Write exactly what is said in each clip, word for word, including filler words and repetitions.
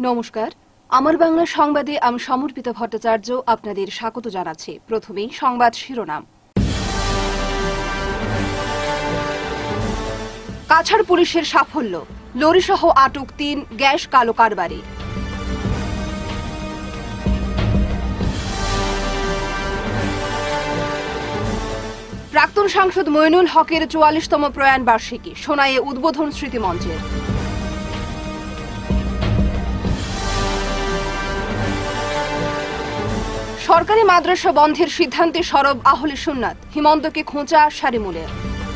নমস্কার, আমার বাংলা সংবাদে আমি সমর্পিতা ভট্টাচার্য আপনাদের স্বাগত জানাচ্ছি। প্রথমেই সংবাদ শিরোনাম। কাছাড় পুলিশের সাফল্য, লরিসহ আটক তিন গ্যাস কালো কারবারি। প্রাক্তন সাংসদ মইনুল হকের চুয়াল্লিশতম প্রয়াণ বার্ষিকী, সোনাইয়ে উদ্বোধন স্মৃতিমঞ্চের। সরকারি মাদ্রাসা বন্ধের সিদ্ধান্তে সরব আহলে সুন্নাত, হিমন্তকে খোঁচা সারিমুলের।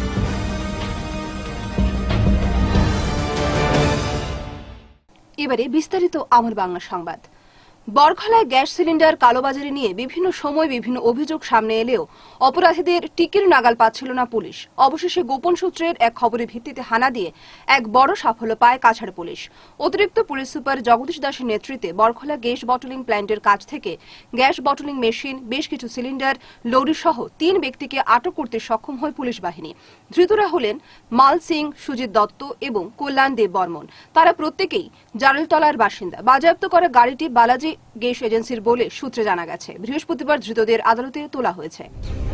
এবারে বিস্তারিত আমার বাংলা সংবাদ। বরখলায় গ্যাস সিলিন্ডার কালোবাজারি নিয়ে বিভিন্ন সময় বিভিন্ন অভিযোগ সামনে এলেও অপরাধীদের টিকির নাগাল পাচ্ছিল না পুলিশ। অবশেষে গোপন সূত্রের এক খবরের ভিত্তিতে হানা দিয়ে এক বড় সাফল্য পায় কাছাড় পুলিশ। অতিরিক্ত পুলিশ সুপার জগদীশ দাসের নেতৃত্বে বরখলা গ্যাস বটলিং প্ল্যান্টের কাছ থেকে গ্যাস বটলিং মেশিন, বেশ কিছু সিলিন্ডার, লরি সহ তিন ব্যক্তিকে আটক করতে সক্ষম হয় পুলিশ বাহিনী। ধৃতরা হলেন মাল সিং, সুজিত দত্ত এবং কল্যাণ দেব বর্মন। তারা প্রত্যেকেই জারেলতলার বাসিন্দা। বাজেয়াপ্ত করা গাড়িটি বালাজি গ্যাস এজেন্সির বলে সূত্রে জানা গেছে। বৃহস্পতিবার ধৃতদের আদালতে তোলা হয়েছে।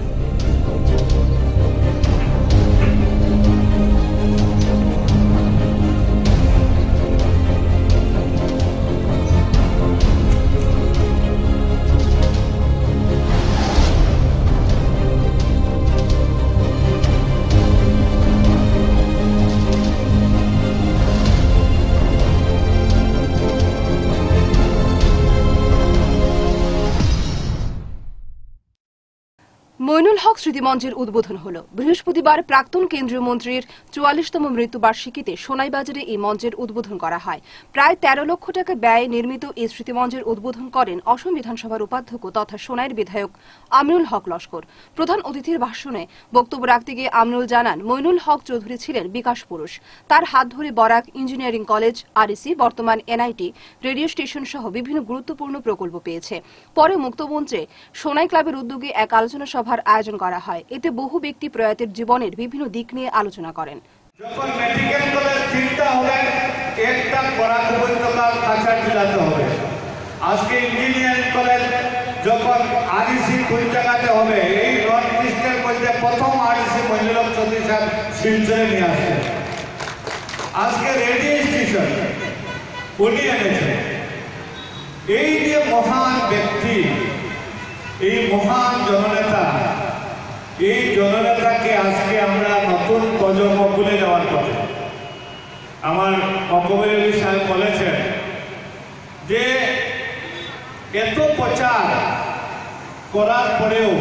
মইনুল হক স্মৃতিমঞ্চের উদ্বোধন হল। বৃহস্পতিবার প্রাক্তন কেন্দ্রীয় মন্ত্রীর চুয়াল্লিশতম মৃত্যুবার্ষিকীতে সোনাইবাজারে এই মঞ্চের উদ্বোধন করা হয়। প্রায় তেরো লক্ষ টাকা ব্যয়ে নির্মিত এই স্মৃতিমঞ্চের উদ্বোধন করেন অসম বিধানসভার উপাধ্যক্ষ তথা সোনাইয়ের বিধায়ক আমিনুল হক লস্কর। প্রধান অতিথির ভাষণে বক্তব্য রাখতে গিয়ে আমিনুল জানান, মইনুল হক চৌধুরী ছিলেন বিকাশ পুরুষ। তার হাত ধরে বরাক ইঞ্জিনিয়ারিং কলেজ, আরইসি, বর্তমান এনআইটি, রেডিও স্টেশন সহ বিভিন্ন গুরুত্বপূর্ণ প্রকল্প পেয়েছে। পরে মুক্তমঞ্চে সোনাই ক্লাবের উদ্যোগে এক আলোচনা সভার আয়োজন করা হয়। এতে বহু ব্যক্তি প্রয়াতের জীবনের বিভিন্ন দিক নিয়ে আলোচনা করেন। যখন মেডিকেল কলেজ চিন্তা হবে একটা বরাক উপত্যকার কাছাড় জেলাতে হবে। আজকে ইঞ্জিনিয়ারিং কলেজ যখন আরইসি কোন জায়গাতে হবে, এই নর্থ ইস্টের মধ্যে প্রথম আরইসি মইনুল হক চৌধুরী সাহেব শিলচরে নিয়ে আসছে। আজকে রেডিও স্টেশন উনি এনেছেন। এই যে মহান ব্যক্তি, এই মহান জননেতা, এই জননেতাকে আজকে আমরা নতুন প্রজন্ম ভুলে যাওয়ার কথা। আমার মকবুল আলী সাহেব বলেছেন যে এত প্রচার করার পরেও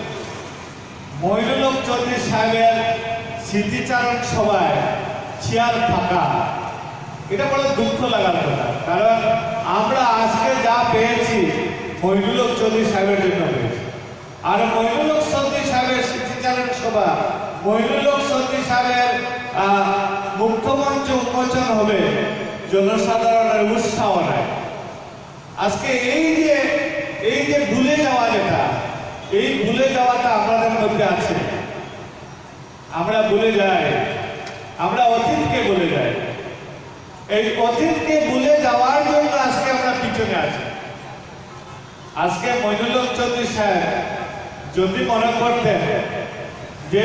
মইনুল হক চৌধুরী সাহেবের স্মৃতিচারণ সভায় চেয়ার ফাঁকা, এটা বড় দুঃখ লাগার কথা। কারণ আমরা আজকে যা পেয়েছি মইনুল হক চৌধুরী সাহেবের জন্য পেয়েছি। আর মইনুল হক চৌধুরী সাহেবের স্মৃতিচারণ সভা, মইনুল হক চৌধুরী সাহেবের মুক্তমঞ্চ উন্মোচন হবে, জনসাধারণের উৎসাহ নাই। আজকে এই যে এই যে ভুলে যাওয়া, যেটা এই ভুলে যাওয়াটা আমাদের মধ্যে আছে। আমরা ভুলে যাই, আমরা অতীতকে ভুলে যাই। এই অতীতকে ভুলে যাওয়ার জন্য আজকে আমরা পিছনে আছি। আজকে মইনুল হক চৌধুরী সাহেব যদি মনে করতেন যে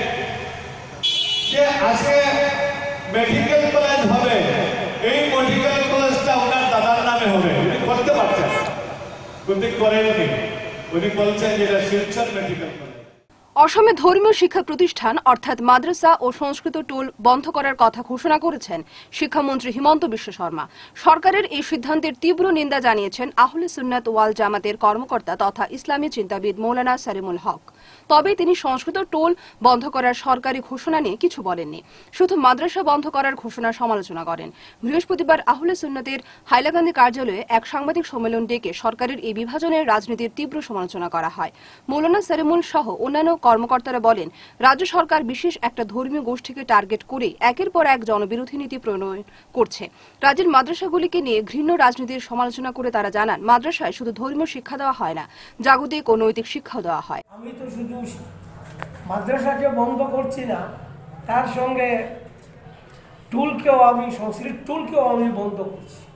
আজকে মেডিকেল কলেজ হবে, এই মেডিকেল কলেজটা ওনার দাদার নামে হবে, উনি করতে পারতেন, কিন্তু করেননি। উনি বলছেন যেটা শিলচর মেডিকেল কলেজ। অসমে ধর্মীয় শিক্ষা প্রতিষ্ঠান অর্থাৎ মাদ্রাসা ও সংস্কৃত টোল বন্ধ করার কথা ঘোষণা করেছেন শিক্ষামন্ত্রী হিমন্ত বিশ্ব শর্মা। সরকারের এই সিদ্ধান্তের তীব্র নিন্দা জানিয়েছেন আহলে সুন্নাত ওয়াল জামাতের কর্মকর্তা তথা ইসলামী চিন্তাবিদ মৌলানা সারিমুল হক। তবে তিনি সংস্কৃত টোল বন্ধ করার সরকারি ঘোষণা নিয়ে কিছু বলেননি, শুধু মাদ্রাসা বন্ধ করার ঘোষণার সমালোচনা করেন। বৃহস্পতিবার আহলে সুন্নাতের হাইলাকান্দি কার্যালয়ে এক সাংবাদিক সম্মেলন ডেকে সরকারের এই বিভাজনের রাজনীতির তীব্র সমালোচনা করা হয়। মৌলানা সারিমুল সহ অন্যান্য কর্মকর্তারা বলেন, রাজ্য সরকার বিশেষ একটা ধর্মীয় গোষ্ঠীকে টার্গেট করে একের পর এক জনবিরোধী নীতি প্রণয়ন করছে। রাজ্যের মাদ্রাসাগুলিকে নিয়ে ঘৃণ্য রাজনীতির সমালোচনা করে তারা জানান, মাদ্রাসায় শুধু ধর্মীয় শিক্ষা দেওয়া হয় না, জাগতিক ও নৈতিক শিক্ষাও দেওয়া হয়। আমি তো শুধু মাদ্রাসাকে বন্ধ করছি না, তার সঙ্গে টুলকেও আমি সংস্কৃত টুলকেও আমি বন্ধ করছি।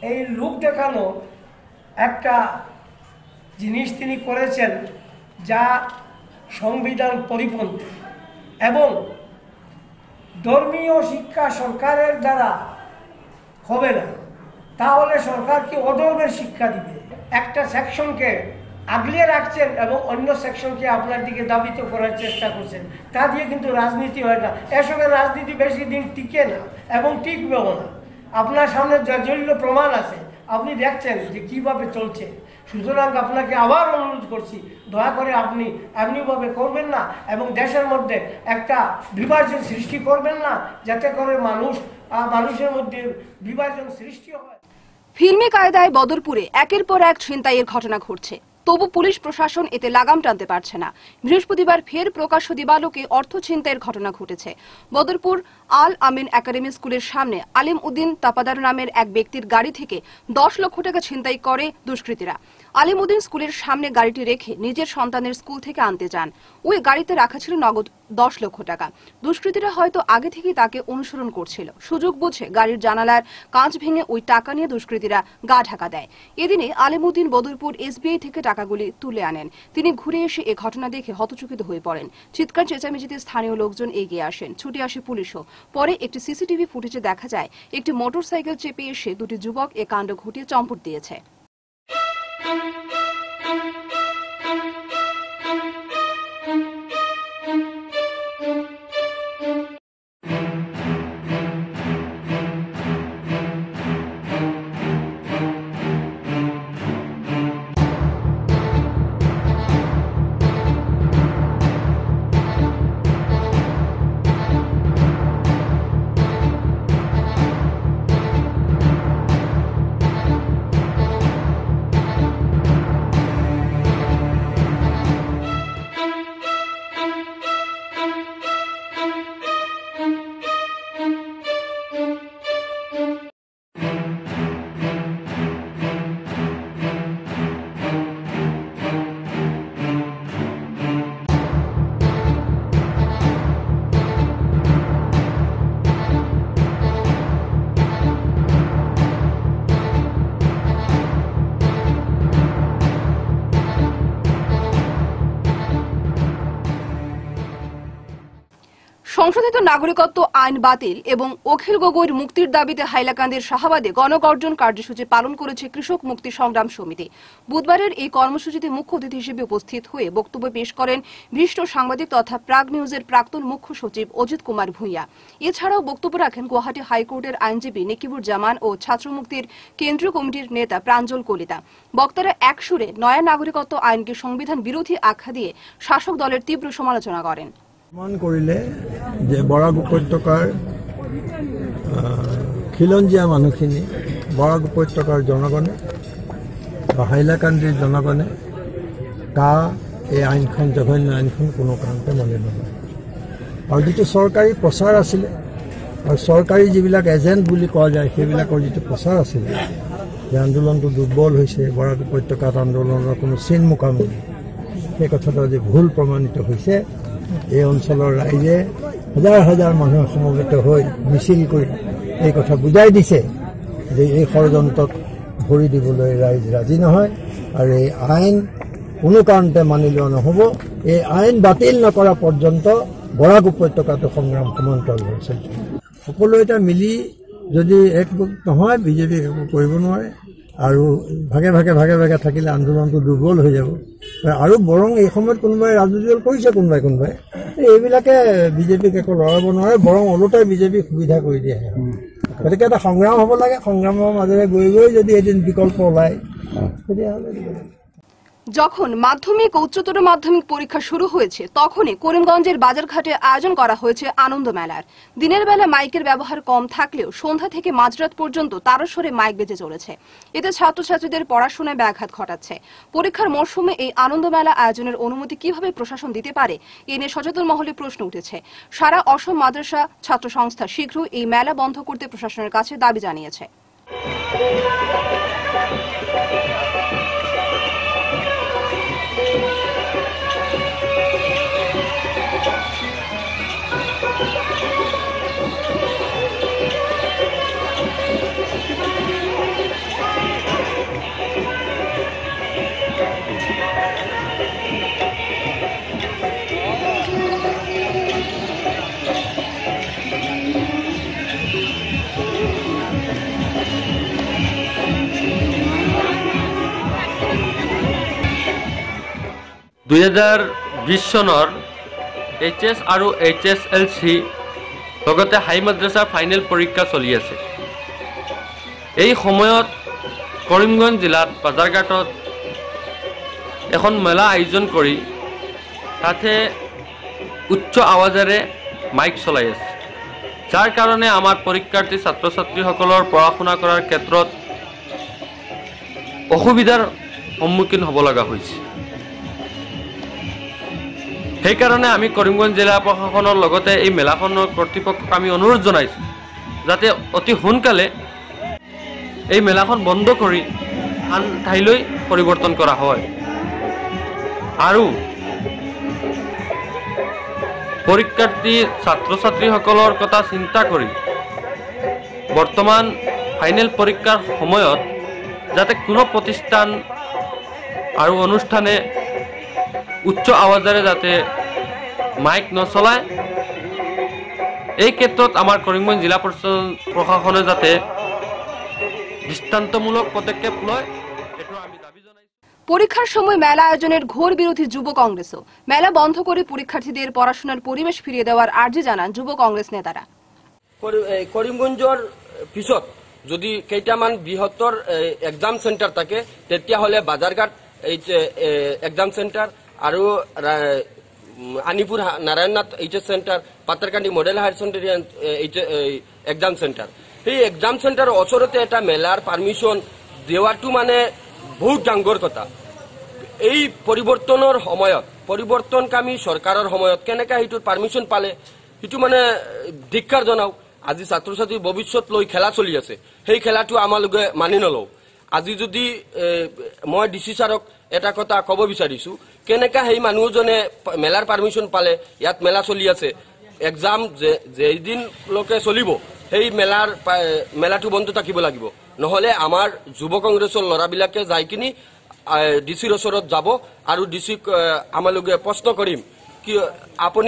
এই লোক দেখানো একটা জিনিস তিনি করেছেন যা সংবিধান পরিপন্থী, এবং ধর্মীয় শিক্ষা সরকারের দ্বারা হবে না, তাহলে সরকার কি অধর্মের শিক্ষা দিবে? একটা সেকশনকে আগলিয়ে রাখছেন এবং অন্য সেকশনকে আপনার দিকে দাবিত করার চেষ্টা করছেন, তা দিয়ে কিন্তু রাজনীতি হয় না। এসবের রাজনীতি বেশি দিন টিকে না এবং টিকবেও না। আপনার সামনে জল্য প্রমাণ আছে, আপনি দেখছেন যে কিভাবে চলছে। সুতরাং আপনাকে আবার অনুরোধ করছি, দয়া করে আপনি এমনিভাবে করবেন না এবং দেশের মধ্যে একটা বিভাজন সৃষ্টি করবেন না, যাতে করে মানুষ মানুষের মধ্যে বিভাজন সৃষ্টি হয়। ফিল্মি কায়দায় বদরপুরে একের পর এক ছিনতাইয়ের ঘটনা ঘটছে, তবু পুলিশ প্রশাসন এতে লাগাম টানতে পারছে না। বৃহস্পতিবার ফের প্রকাশ্য দিবালোকে অর্থ ছিনতাইয়ের ঘটনা ঘটেছে। বদরপুর আল আমিন একাডেমি স্কুলের সামনে আলিম উদ্দিন তাপাদার নামের এক ব্যক্তির গাড়ি থেকে দশ লক্ষ টাকা ছিনতাই করে দুষ্কৃতীরা। আলিম উদ্দিন স্কুলের সামনে গাড়িটি রেখে নিজের সন্তানের স্কুল থেকে আনতে যান। ওই গাড়িতে রাখা ছিল নগদ দশ লক্ষ টাকা। দুষ্কৃতীরা হয়তো আগে থেকেই তাকে অনুসরণ করছিল। সুযোগ বুঝে গাড়ির জানালার কাঁচ ভেঙে ওই টাকা নিয়ে দুষ্কৃতীরা গা ঢাকা দেয়। এদিনে আলিম উদ্দিন বদরপুর এসবিআই থেকে টাকাগুলি তুলে আনেন। তিনি ঘুরে এসে এ ঘটনা দেখে হতচকিত হয়ে পড়েন। চিৎকার চেঁচামেচিতে স্থানীয় লোকজন এগিয়ে আসেন, ছুটে আসে পুলিশও। পরে একটি সিসিটিভি ফুটেজে দেখা যায় একটি মোটরসাইকেল চেপে এসে দুটি যুবক এ কাণ্ড ঘটিয়ে চম্পট দিয়েছে। সংশোধিত নাগরিকত্ব আইন বাতিল এবং অখিল গগৈর মুক্তির দাবিতে হাইলাকান্দির শাহাবাদে গণগর্জন কার্যসূচি পালন করেছে কৃষক মুক্তি সংগ্রাম সমিতি। বুধবারের এই কর্মসূচিতে মুখ্য অতিথি হিসেবে উপস্থিত হয়ে বক্তব্য পেশ করেন বিশিষ্ট সাংবাদিক তথা প্রাগ নিউজের প্রাক্তন মুখ্য সচিব অজিত কুমার ভূঁইয়া। এছাড়াও বক্তব্য রাখেন গুয়াহাটি হাইকোর্টের আইনজীবী নেকিবুর জামান ও ছাত্র মুক্তির কেন্দ্রীয় কমিটির নেতা প্রাঞ্জল কলিতা। বক্তারা একসুরে নয়া নাগরিকত্ব আইনকে সংবিধান বিরোধী আখ্যা দিয়ে শাসক দলের তীব্র সমালোচনা করেন। মান করিলে যে বৰাক উপত্যকাৰ খিলঞ্জীয়া মানুহখিনি বৰাক উপত্যকাৰ জনগণে বা হাইলাকান্দিৰ জনগণে তা এই আইনখন জঘন্য আইনখন কোনো কাৰণতে মানি নলয়। আৰু যিটো চৰকাৰী প্ৰচাৰ আছিলে আৰু চৰকাৰী যিবিলাক এজেণ্ট বুলি কোৱা যায় সেইবিলাকৰ যিটো প্ৰচাৰ আছিলে যে আন্দোলনটো দুৰ্বল হৈছে, বৰাক উপত্যকাত আন্দোলনৰ কোনো চিন মোকামি নাই, সেই কথাটো আজি ভুল প্ৰমাণিত হৈছে। এই অঞ্চলৰ ৰাইজে হাজাৰ হাজাৰ মানুহ সমবেত হৈ মিছিল কৰি এই কথা বুজাই দিছে যে এই ষড়যন্ত্ৰত ভৰি দিবলৈ ৰাইজ ৰাজি নহয় আৰু এই আইন কোনো কাৰণতে মানি লোৱা নহ'ব। এই আইন বাতিল নকৰা পৰ্যন্ত বৰাক উপত্যকাটো সংগ্ৰাম সমান্তৰালভাৱে চলিব। সকলো এটা মিলি যদি একগোট নহয় বিজেপিক একো কৰিব নোৱাৰে আৰু ভাগে ভাগে ভাগে ভাগে থাকিলে আন্দোলনটো দুৰ্বল হৈ যাব। আৰু বৰং এই সময়ত কোনোবাই ৰাজনীতি কৰিছে কোনোবাই কোনোবাই এইবিলাকে বিজেপিক একো লৰাব নোৱাৰে, বৰং ওলোটাই বিজেপিক সুবিধা কৰি দিয়ে। গতিকে এটা সংগ্ৰাম হ'ব লাগে, সংগ্ৰামৰ মাজেৰে গৈ গৈ যদি এদিন বিকল্প ওলায় তেতিয়াহ'লে যখন মাধ্যমিক ও উচ্চতর মাধ্যমিক পরীক্ষা শুরু হয়েছে তখনই করিমগঞ্জের বাজারঘাটে আয়োজন করা হয়েছে আনন্দ মেলার। দিনের বেলা মাইকের ব্যবহার কম থাকলেও সন্ধ্যা থেকে মাঝরাত পর্যন্ত তারস্বরে মাইক বেজে চলেছে। এতে ছাত্রছাত্রীদের পড়াশোনায় ব্যাঘাত ঘটাচ্ছে। পরীক্ষার মরশুমে এই আনন্দ মেলা আয়োজনের অনুমতি কিভাবে প্রশাসন দিতে পারে এ নিয়ে সচেতন মহলে প্রশ্ন উঠেছে। সারা অসম মাদ্রাসা ছাত্র সংস্থা শীঘ্রই এই মেলা বন্ধ করতে প্রশাসনের কাছে দাবি জানিয়েছে। দুই হাজাৰ বিশ চনৰ এইচ এছ আৰু এইচ এছ এল চি লগতে হাই মাদ্ৰাছা ফাইনেল পৰীক্ষা চলি আছে। এই সময়ত কৰিমগঞ্জ জিলাত বাজাৰঘাটত এখন মেলা আয়োজন কৰি তাতে উচ্চ আৱাজেৰে মাইক চলাই আছে, যাৰ কাৰণে আমাৰ পৰীক্ষাৰ্থী ছাত্ৰ ছাত্ৰীসকলৰ পঢ়া শুনা কৰাৰ ক্ষেত্ৰত অসুবিধাৰ সন্মুখীন হ'ব লগা হৈছে। সেইকাৰণে আমি কৰিমগঞ্জ জিলা প্ৰশাসনৰ লগতে এই মেলাখনৰ কৰ্তৃপক্ষক আমি অনুৰোধ জনাইছোঁ যাতে অতি সোনকালে এই মেলাখন বন্ধ কৰি আন ঠাইলৈ পৰিৱৰ্তন কৰা হয় আৰু পৰীক্ষাৰ্থী ছাত্ৰ ছাত্ৰীসকলৰ কথা চিন্তা কৰি বৰ্তমান ফাইনেল পৰীক্ষাৰ সময়ত যাতে কোনো প্ৰতিষ্ঠান আৰু অনুষ্ঠানে উচ্চ আৱাজেৰে যাতে মাইক নচলায়, এই ক্ষেত্ৰত আমাৰ কৰিমগঞ্জ জিলা প্ৰশাসনে যাতে দৃষ্টান্তমূলক পদক্ষেপ লয়, এইটো আমি দাবী জনাইছো। পরীক্ষার সময় মেলা আয়োজনের ঘোর বিরোধী যুব কংগ্রেসও মেলা বন্ধ করে পরীক্ষার্থীদের পড়াশোনার পরিবেশ ফিরিয়ে দেওয়ার আর্জি জানান যুব কংগ্রেস নেতারা। কৰিমগঞ্জৰ পিছত যদি কেইটামান বৃহত্তৰ এক্সাম চেণ্টাৰ থাকে তেতিয়াহ'লে বাজাৰঘাট এক্সাম চেণ্টাৰ আৰু Anipur Narayannath H S centre, Patharkandi model higher secondary exam centre, সেই এক্সাম চেণ্টাৰৰ ওচৰতে এটা মেলাৰ পাৰ্মিশ্যন দিয়াটো মানে বহুত ডাঙৰ কথা। এই পৰিৱৰ্তনৰ সময়ত পৰিৱৰ্তনকামী চৰকাৰৰ সময়ত কেনেকৈ সেইটোৰ পাৰ্মিশ্যন পালে সেইটো মানে ধিক্কাৰ জনাওক। আজি ছাত্ৰ ছাত্ৰীৰ ভৱিষ্যত লৈ খেলা চলি আছে, সেই খেলাটো আমালোকে মানি নলওঁ। আজি যদি মই ডি চি ছাৰক এটা কথা ক'ব বিচাৰিছো, কেনেকৈ সেই মানুহজনে মেলাৰ পাৰ্মিশ্যন পালে, ইয়াত মেলা চলি আছে, এক্সাম যেইদিনলৈকে চলিব সেই মেলাৰ মেলাটো বন্ধ থাকিব লাগিব, নহ'লে আমাৰ যুৱ কংগ্ৰেছৰ ল'ৰাবিলাকে যাই কিনি ডি চিৰ ওচৰত যাব আৰু ডি চিক আমালোকে প্ৰশ্ন কৰিম কি আপুনি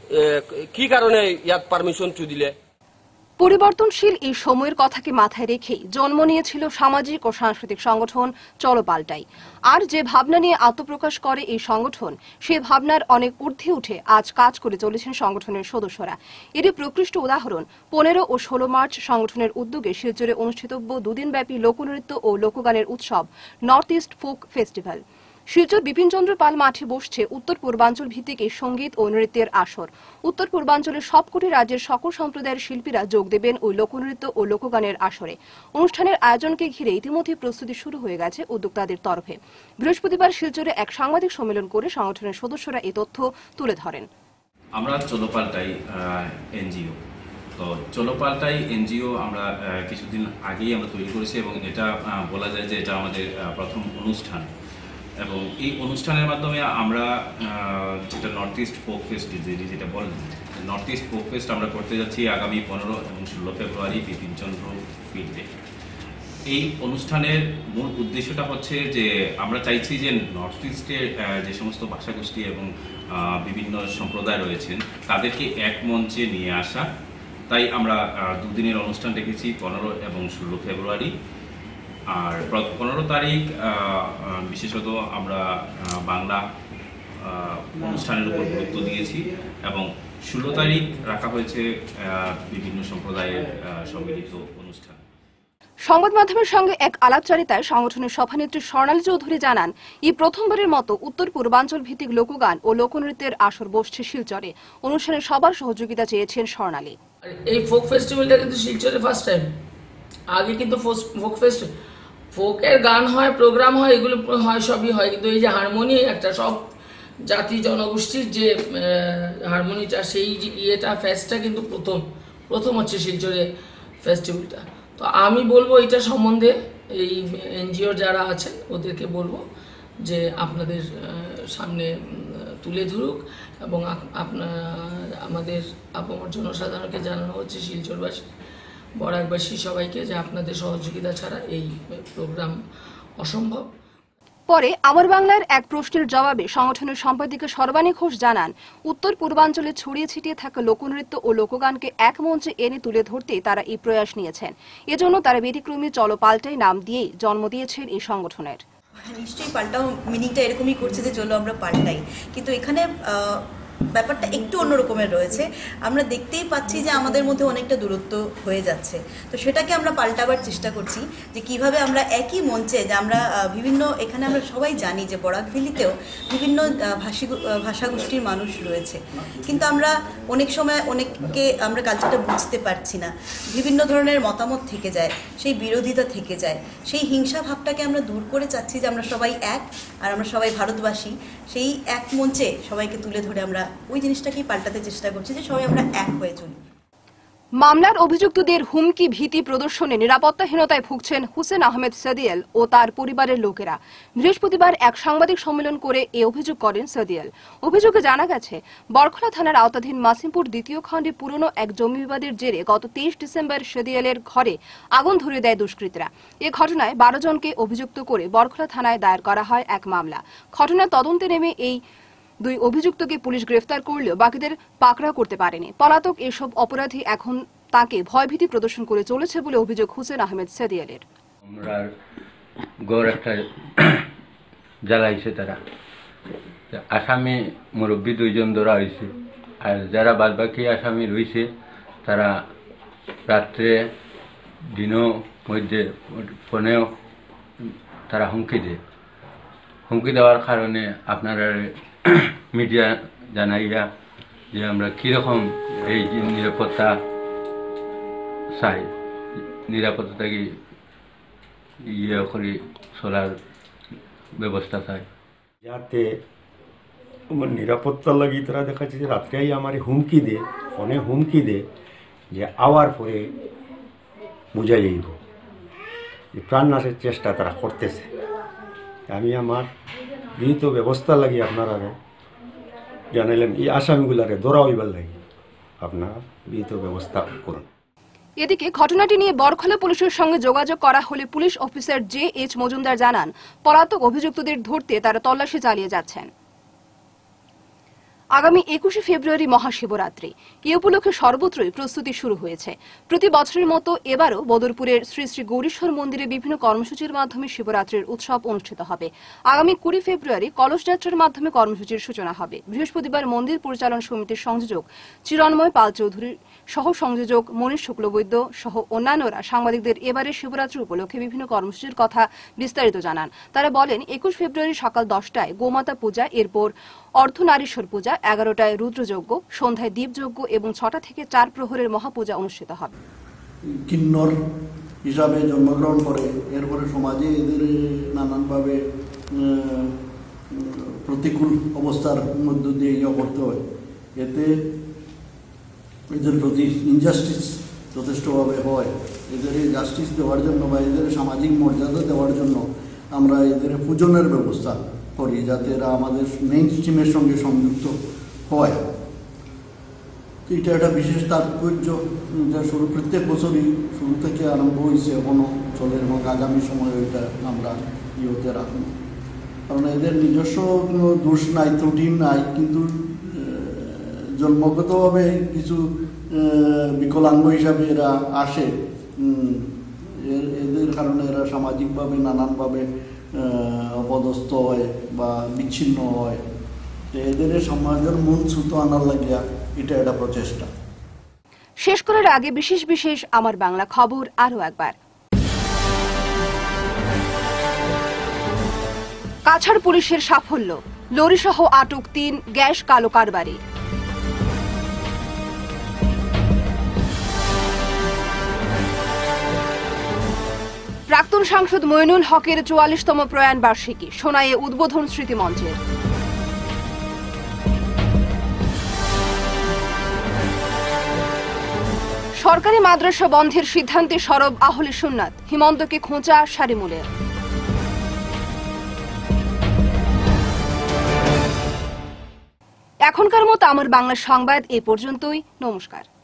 কি কারণে ইয়াত পারমিশনটো দিলে। পরিবর্তনশীল এই সময়ের কথাকে মাথায় রেখেই জন্ম নিয়েছিল সামাজিক ও সাংস্কৃতিক সংগঠন চলো পাল্টাই। আর যে ভাবনা নিয়ে আত্মপ্রকাশ করে এই সংগঠন, সেই ভাবনার অনেক ঊর্ধ্বে উঠে আজ কাজ করে চলেছেন সংগঠনের সদস্যরা। এরই প্রকৃষ্ট উদাহরণ পনেরো ও ষোলো মার্চ সংগঠনের উদ্যোগে শিলচরে অনুষ্ঠিতব্য দুদিনব্যাপী লোকনৃত্য ও লোকগানের উৎসব North East folk festival. Silchar Bipinchandra Pal মাঠে বসছে উত্তর পূর্বাঞ্চল ভিত্তিক এই সঙ্গীত ও নৃত্যের আসর। উত্তর পূর্বাঞ্চলের সবকটি রাজ্যের সকল সম্প্রদায়ের শিল্পীরা যোগ দেবেন ওই লোকনৃত্য ও লোকগানের আসরে। অনুষ্ঠানের আয়োজনকে ঘিরে ইতিমধ্যে প্রস্তুতি শুরু হয়ে গেছে উদ্যোক্তাদের তরফে। বৃহস্পতিবার শিলচরে এক সাংবাদিক সম্মেলন করে সংগঠনের সদস্যরা এই তথ্য তুলে ধরেন। আমরা চলো পাল্টাই এনজিও, তো চলো পাল্টাই এনজিও আমরা কিছুদিন আগেই আমরা তৈরি করেছি এবং এটা বলা যায় যে এটা আমাদের প্রথম অনুষ্ঠান এবং এই অনুষ্ঠানের মাধ্যমে আমরা যেটা নর্থ ইস্ট ফোক ফেস্ট যেটা বলেন নর্থ ইস্ট ফোক ফেস্ট আমরা করতে যাচ্ছি আগামী পনেরো এবং ষোলো ফেব্রুয়ারি বিপিনচন্দ্র ফিল্ডে। এই অনুষ্ঠানের মূল উদ্দেশ্যটা হচ্ছে যে আমরা চাইছি যে নর্থ ইস্টের যে সমস্ত ভাষাগোষ্ঠী এবং বিভিন্ন সম্প্রদায় রয়েছেন তাদেরকে এক মঞ্চে নিয়ে আসা। তাই আমরা দুদিনের অনুষ্ঠান রেখেছি পনেরো এবং ষোলো ফেব্রুয়ারি। আর পনেরো তারিখ বিশেষত আমরা বাংলা অনুষ্ঠানের উপর গুরুত্ব দিয়েছি এবং ষোলো তারিখ রাখা হয়েছে বিভিন্ন সম্প্রদায়ের সম্মিলিত অনুষ্ঠান। সংবাদ মাধ্যমের সঙ্গে এক আলাপচারিতায় সংগঠনের সভানেত্রী স্বর্ণালী চৌধুরী জানান, এই প্রথমবারের মতো উত্তর পূর্বাঞ্চল ভিত্তিক লোকগান ও লোকনৃত্যের আসর বসছে শিলচরে। অনুষ্ঠানে সবার সহযোগিতা চেয়েছেন স্বর্ণালী। এই ফোক ফেস্টিভ্যালটা কিন্তু শিলচরে ফার্স্ট টাইম। আগে কিন্তু ফোক ফেস্ট ফোকের গান হয়, প্রোগ্রাম হয়, এগুলো হয়, সবই হয়, কিন্তু এই যে হারমোনি একটা সব জাতি জনগোষ্ঠীর যে হারমোনিটা সেই ইয়েটা ফেস্টটা কিন্তু প্রথম প্রথম হচ্ছে শিলচরে ফেস্টিভ্যালটা। তো আমি বলবো এটা সম্বন্ধে এই এনজিও যারা আছেন ওদেরকে বলবো যে আপনাদের সামনে তুলে ধরুক এবং আপনার আমাদের আপামর জনসাধারণকে জানানো হচ্ছে শিলচরবাসী বরাকবাসী সবাইকে যে আপনাদের সহযোগিতা ছাড়া এই প্রোগ্রাম অসম্ভব। পরে আমার বাংলার এক প্রশ্নের জবাবে সংগঠনের সম্পাদিকা সর্বাণী ঘোষ জানান, উত্তর পূর্বাঞ্চলে ছড়িয়ে ছিটিয়ে থাকা লোকনৃত্য ও লোকগানকে এক মঞ্চে এনে তুলে ধরতে তারা এই প্রয়াস নিয়েছেন। এজন্য তারা ব্যতিক্রমী চলো পাল্টাই নাম দিয়েই জন্ম দিয়েছেন এই সংগঠনের। নিশ্চয়ই পাল্টাও মিনিংটা এরকমই করছে যে চলো আমরা পাল্টাই, কিন্তু এখানে ব্যাপারটা একটু অন্যরকমের রয়েছে। আমরা দেখতেই পাচ্ছি যে আমাদের মধ্যে অনেকটা দূরত্ব হয়ে যাচ্ছে, তো সেটাকে আমরা পাল্টাবার চেষ্টা করছি যে কিভাবে আমরা একই মঞ্চে, যে আমরা বিভিন্ন এখানে আমরা সবাই জানি যে বরাকভ্যালিতেও বিভিন্ন ভাষী ভাষাগোষ্ঠীর মানুষ রয়েছে, কিন্তু আমরা অনেক সময় অনেককে আমরা কালচারটা বুঝতে পারছি না, বিভিন্ন ধরনের মতামত থেকে যায়, সেই বিরোধিতা থেকে যায়, সেই হিংসা ভাবটাকে আমরা দূর করে চাচ্ছি যে আমরা সবাই এক, আর আমরা সবাই ভারতবাসী, সেই এক মঞ্চে সবাইকে তুলে ধরে আমরা ওই জিনিসটাকেই পাল্টাতে চেষ্টা করছি যে সবাই আমরা এক হয়ে চলি। মামলার অভিযুক্তদের হুমকি ভীতি প্রদর্শনে নিরাপত্তাহীনতায় ভুগছেন হুসেন আহমেদ সাদিয়াল ও তার পরিবারের লোকেরা। বৃহস্পতিবার এক সাংবাদিক সম্মেলন করে এ অভিযোগ করেন সাদিয়াল। অভিযোগে জানা গেছে, বরখলা থানার আওতাধীন মাসিমপুর দ্বিতীয় খণ্ডে পুরনো এক জমি বিবাদের জেরে গত তেইশ ডিসেম্বর সাদিয়ালের ঘরে আগুন ধরিয়ে দেয় দুষ্কৃতীরা। এ ঘটনায় বারো জনকে অভিযুক্ত করে বরখলা থানায় দায়ের করা হয় এক মামলা। ঘটনার তদন্তে নেমে এই দুই অভিযুক্তকে পুলিশ গ্রেফতার করলেও বাকিদের পাকড়াও করতে পারেনি। পলাতক এসব অপরাধী এখন তাকে ভয়ভীতি প্রদর্শন করে চলেছে বলে অভিযোগ হুসেন আহমেদ সাদিয়ালের। আমরা গড় একটা জ্বালাইছে, তারা আসামি মুরব্বী দুইজন ধরা হয়েছে, আর যারা বাদ বাকি আসামি রয়েছে তারা রাত্রে দিনও মধ্যে ফোনেও তারা হুমকি দেয়। হুমকি দেওয়ার কারণে আপনারা মিডিয়া জানাইয়া যে আমরা কীরকম এই নিরাপত্তা চাই, নিরাপত্তাকে ইয়ে করে চলার ব্যবস্থা চাই, যাতে আমার নিরাপত্তার লাগি তারা দেখাচ্ছে যে রাত্রেই আমার হুমকি দে, ফোনে হুমকি দে যে আওয়ার পরে বুঝাই যাইব, যে প্রাণনাশের চেষ্টা তারা করতেছে। আমি আমার বিহিত ব্যবস্থা লাগি আপনারা জানাইলাম, এই আসামিগুলারে ধরা হইবার লাগি আপনারা বিহিত ব্যবস্থা করুন। এদিকে ঘটনাটি নিয়ে বরখলা পুলিশের সঙ্গে যোগাযোগ করা হলে police officer J H Majumdar জানান, পলাতক অভিযুক্তদের ধরতে তারা তল্লাশি চালিয়ে যাচ্ছেন। আগামী একুশে ফেব্রুয়ারি মহাশিবরাত্রি, এ উপলক্ষে সর্বত্রই প্রস্তুতি শুরু হয়েছে। প্রতি বছরের মতো এবারও বদরপুরের শ্রী শ্রী গৌরীশ্বর মন্দিরে বিভিন্ন কর্মসূচির মাধ্যমে শিবরাত্রির উৎসব অনুষ্ঠিত হবে। আগামী কুড়ি ফেব্রুয়ারি কলস যাত্রার মাধ্যমে কর্মসূচির সূচনা হবে। বৃহস্পতিবার মন্দির পরিচালন সমিতির সংযোজক চিরন্ময় পাল চৌধুরী সহ সংযোজক মনীষ শুক্লবৈদ্য সহ অন্যান্যরা সাংবাদিকদের এবারে শিবরাত্রি উপলক্ষে বিভিন্ন কর্মসূচির কথা বিস্তারিত জানান। তারা বলেন, একুশ ফেব্রুয়ারি সকাল দশটায় গোমাতা পূজা, এরপর অর্ধনারীশ্বর পূজা, এগারোটায় রুদ্রযজ্ঞ, সন্ধ্যায় দীপযজ্ঞ এবং ছটা থেকে চার প্রহরের মহাপূজা অনুষ্ঠিত হবে। কিন্নর হিসাবে জন্মগ্রহণ করে, এরপরে সমাজে এদের নানানভাবে প্রতিকূল অবস্থার মধ্য দিয়ে ইয়ে করতে হয়, এতে এদের প্রতি ইনজাস্টিস যথেষ্টভাবে হয়। এদের জাস্টিস দেওয়ার জন্য বা এদের সামাজিক মর্যাদা দেওয়ার জন্য আমরা এদের পূজনের ব্যবস্থা করি, যাতে এরা আমাদের মেইন স্ট্রিমের সঙ্গে সংযুক্ত হয়। এটা একটা বিশেষ তাৎপর্য, যা শুরু প্রত্যেক বছরই শুরু থেকে আরম্ভ হয়েছে, এখনও চলে এবং আগামী সময়ে এটা আমরা ইয়েতে রাখব। কারণ এদের নিজস্ব কোনো দোষ নাই, ত্রুটি নাই, কিন্তু জন্মগতভাবে কিছু বিকলাঙ্গ হিসাবে এরা আসে, এদের কারণে এরা সামাজিকভাবে নানানভাবে অপদস্থ হয় বা বিচ্ছিন্ন হয়। এদের সমাজের মূল সুতো আনার লাগিয়া এটা একটা প্রচেষ্টা। শেষ করার আগে বিশেষ বিশেষ আমার বাংলা খবর আরো একবার। কাছাড় পুলিশের সাফল্য, লরিসহ আটক তিন গ্যাস কালো কারবারি। প্রাক্তন সাংসদ মইনুল হকের চুয়াল্লিশতম প্রয়াণ বার্ষিকী, সোনাইয়ে উদ্বোধন স্মৃতিমঞ্চের। সরকারি মাদ্রাসা বন্ধের সিদ্ধান্তে সরব আহলে সুন্নাত, হিমন্তকে খোঁচা সারিমুলের। এখনকার মতো আমার বাংলা সংবাদ এ পর্যন্তই। নমস্কার।